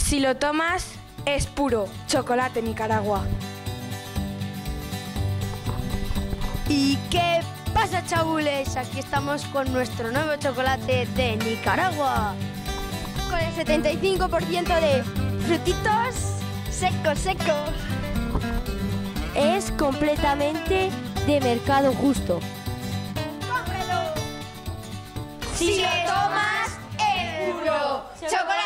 Si lo tomas, es puro chocolate Nicaragua. ¿Y qué pasa, chabules? Aquí estamos con nuestro nuevo chocolate de Nicaragua. Con el 75% de frutitos secos. Es completamente de mercado justo. ¡Cómpralo! Si lo tomas, es puro chocolate.